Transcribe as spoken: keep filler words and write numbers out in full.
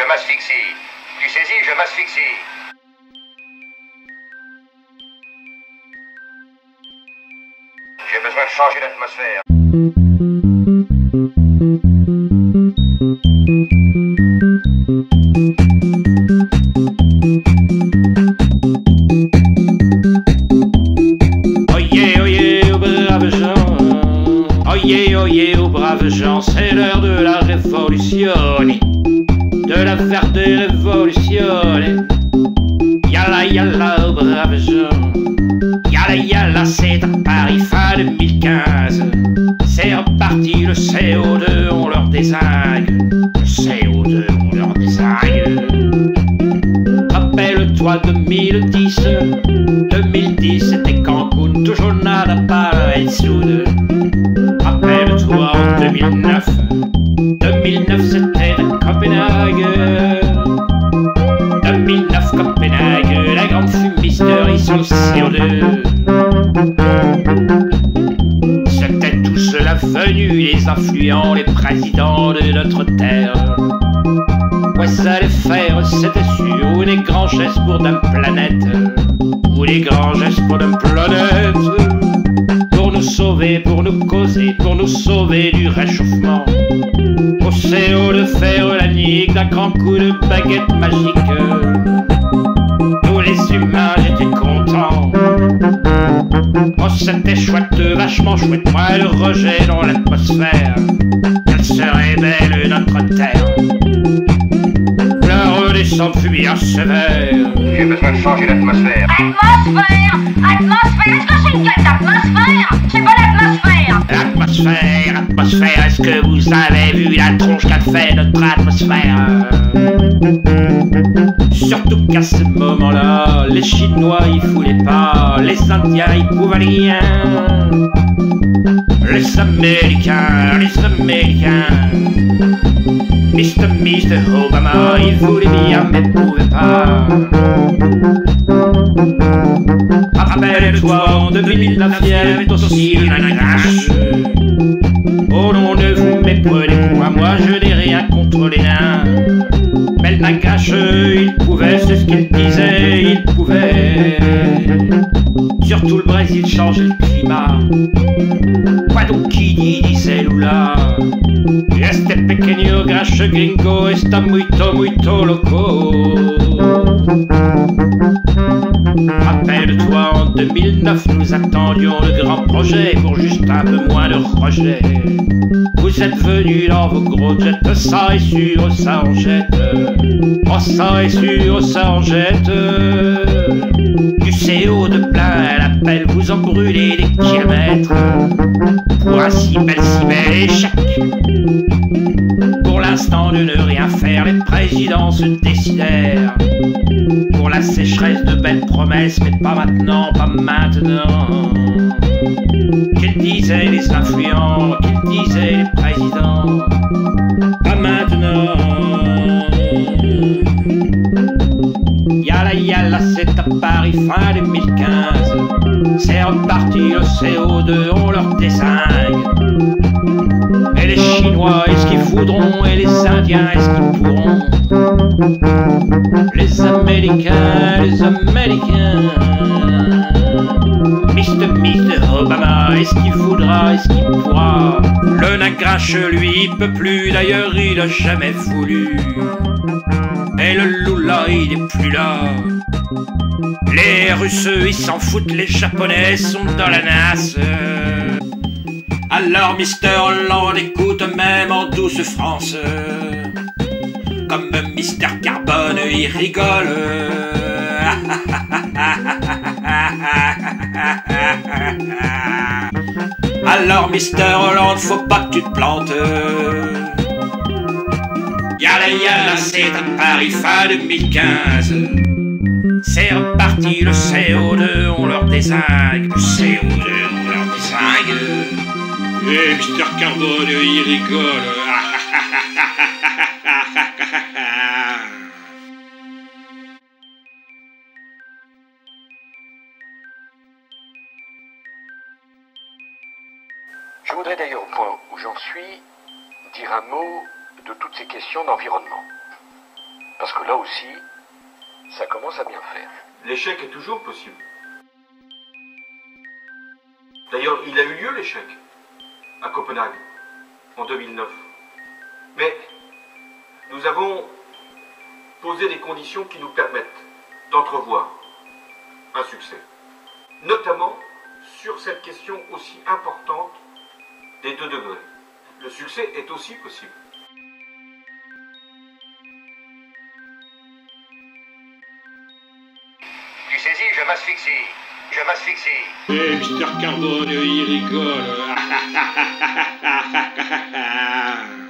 je m'asphyxie. Tu saisis, je m'asphyxie. J'ai besoin de changer d'atmosphère. Oyez, oyez, aux braves gens. Oyez, oyez, aux braves gens. C'est l'heure de la révolution. De la verte révolution. Yalla, yalla, aux braves gens. Yalla, yalla, c'est à Paris fin deux mille quinze. C'est reparti, le C O deux, on leur désingue. Le C O deux, on leur désingue. Rappelle-toi deux mille dix. deux mille dix, c'était Cancun, toujours nada para el sud. Rappelle-toi en deux mille neuf. deux mille neuf, c'était à Copenhague. deux mille neuf, Copenhague, la grande fumisterie sur le C O deux. C'était tout cela venu, les influents, les présidents de notre terre. Ouais, ça allait faire, c'était sûr, ou les grands gestes pour d'une planète, ou les grands gestes pour d'une planète, pour nous sauver, pour nous causer, pour nous sauver du réchauffement. Au C O de faire la nique d'un grand coup de baguette magique. Nous les humains, j'étais content. Oh, c'était chouette, vachement chouette, moi le rejet dans l'atmosphère. Quelle serait belle notre terre. La redescente fut bien sévère. J'ai besoin de changer d'atmosphère. Atmosphère! Atmosphère! Est-ce que c'est une gueule d'atmosphère? C'est pas l'atmosphère! Atmosphère, atmosphère, est-ce que vous avez vu la tronche qu'a fait notre atmosphère? Surtout qu'à ce moment-là, les Chinois ils foulaient pas, les Indiens ils pouvaient rien. Les Américains, les Américains, Mister Mister Obama, il voulait bien mais pouvait pas. Rappelle-toi en deux mille neuf, il y avait aussi une crash. Oh non, ne vous méprenez pas, moi je n'ai rien contre les nains. Mais le Nagache, il pouvait, c'est ce qu'il disait, il pouvait. Surtout le Brésil changeait le climat. Quoi donc qui dit, disait Lula. Este pequeño gache gringo está muito, muito loco. Rappelle-toi, en deux mille neuf, nous attendions le grand projet pour juste un peu moins de rejet. Vous êtes venus dans vos gros jets, ça est sûr, ça en jette. Oh, ça est sûr, ça en jette. Du C O de plein l'appel, vous en brûlez des kilomètres. Pour un si bel, si bel échec. Pour l'instant de ne rien faire, les présidents se décidèrent. Pour la sécheresse de belles promesses, mais pas maintenant, pas maintenant. Qu'ils disaient les influents, qu'ils disaient les présidents, pas maintenant. Yalla yalla, c'est à Paris fin deux mille quinze. C'est reparti le C O deux, on leur désingue. Et les Chinois, est-ce qu'ils voudront? Et les Indiens, est-ce qu'ils pourront? Les Américains, les Américains. Mister Mister Obama, est-ce qu'il voudra? Est-ce qu'il pourra? Le Nagache, lui, il peut plus, d'ailleurs il a jamais voulu. Et le Lula, il est plus là. Les Russes, ils s'en foutent, les Japonais sont dans la nasse. Alors Mister Hollande écoute même en douce France. Comme Mister Carbone, il rigole. Alors Mister Hollande, faut pas que tu te plantes. Yalla yalla, c'est à Paris fin deux mille quinze. C'est reparti le C O deux, on leur désingue. Le C O deux, on leur désingue. Eh, Mister Carbone, il rigole. Je voudrais d'ailleurs, au point où j'en suis, dire un mot de toutes ces questions d'environnement. Parce que là aussi, ça commence à bien faire. L'échec est toujours possible. D'ailleurs, il a eu lieu l'échec, à Copenhague, en deux mille neuf. Mais nous avons posé des conditions qui nous permettent d'entrevoir un succès. Notamment sur cette question aussi importante des deux degrés. Le succès est aussi possible. Tu saisis, je m'asphyxie. Je m'asphyxie. Eh, mister Carbone, il rigole.